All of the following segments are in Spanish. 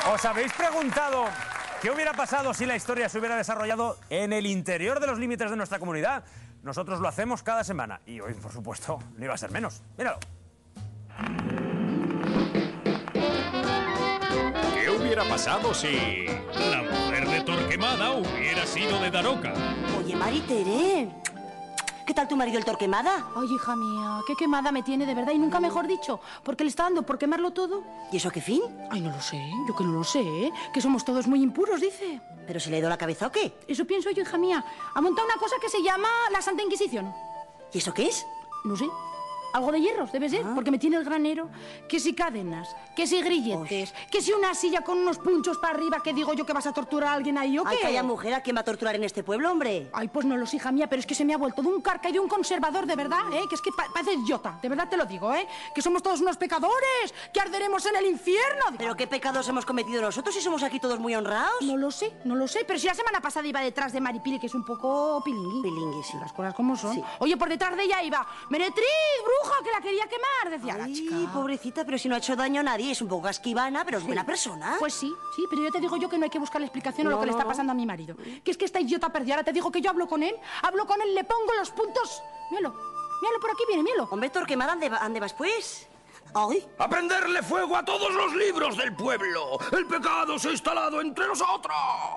¿Os habéis preguntado qué hubiera pasado si la historia se hubiera desarrollado en el interior de los límites de nuestra comunidad? Nosotros lo hacemos cada semana y hoy, por supuesto, no iba a ser menos. Míralo. ¿Qué hubiera pasado si la mujer de Torquemada hubiera sido de Daroca? Oye, Maritere, ¿qué tal tu marido el Torquemada? Ay, hija mía, qué quemada me tiene, de verdad, y nunca mejor dicho, porque le está dando por quemarlo todo. ¿Y eso a qué fin? Ay, no lo sé, yo que no lo sé, ¿eh? Que somos todos muy impuros, dice. ¿Pero se le ha ido la cabeza o qué? Eso pienso yo, hija mía. Ha montado una cosa que se llama la Santa Inquisición. ¿Y eso qué es? No sé. Algo de hierros, debe ser, porque me tiene el granero. Que si cadenas, que si grilletes, que si una silla con unos punchos para arriba, que digo yo que vas a torturar a alguien ahí, ¿o qué? Ay, calla, mujer, ¿a quién va a torturar en este pueblo, hombre? Ay, pues no lo sé, hija mía, pero es que se me ha vuelto de un carca y de un conservador, de verdad, ¿eh? Que es que parece idiota, de verdad te lo digo, ¿eh? Que somos todos unos pecadores, que arderemos en el infierno. ¿Pero qué pecados hemos cometido nosotros si somos aquí todos muy honrados? No lo sé, pero si la semana pasada iba detrás de Maripili, que es un poco pilingui. Pilingui, sí. Las cosas como son. Sí. Oye, por detrás de ella iba Meretriz, bruja, que la quería quemar, decía la chica. Ay, pobrecita, pero si no ha hecho daño a nadie, es un poco casquivana, pero es buena persona. Pues sí, pero yo te digo yo que no hay que buscar la explicación a lo que le está pasando a mi marido. Que es que esta idiota perdida, ahora te digo que yo hablo con él, le pongo los puntos. Míralo, por aquí viene, míralo. Hombre, Torquemada, ¿ande vas pues? ¡Ay! ¡A prenderle fuego a todos los libros del pueblo! ¡El pecado se ha instalado entre nosotros!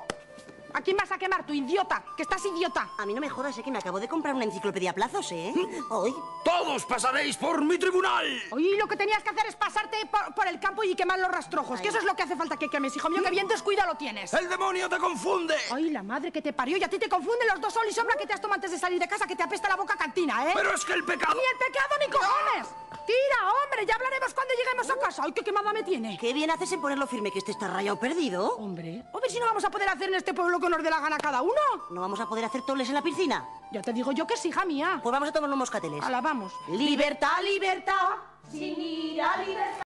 ¿A quién vas a quemar, tu idiota? Que estás idiota. A mí no me jodas, que me acabo de comprar una enciclopedia a plazos, ¿eh? ¡Ay! ¡Todos pasaréis por mi tribunal! Oye, lo que tenías que hacer es pasarte por el campo y quemar los rastrojos. Que eso es lo que hace falta que quemes, hijo mío, que bien descuida lo tienes. ¡El demonio te confunde! Ay, la madre que te parió, y a ti te confunden los dos sol y sombra que te has tomado antes de salir de casa, que te apesta la boca cantina, ¿eh? ¡Pero es que el pecado... ¡Ni el pecado ni cojones! ¡Tira, hombre! Ya hablaremos cuando lleguemos a casa. ¡Ay, qué quemada me tiene! Qué bien haces en ponerlo firme, que este está rayado perdido. Hombre, a ver si no vamos a poder hacer en este pueblo que nos dé la gana cada uno. ¿No vamos a poder hacer toles en la piscina? Ya te digo yo que sí, hija mía. Pues vamos a tomar unos moscateles. Ala, vamos. Libertad, libertad, sin ir a libertad.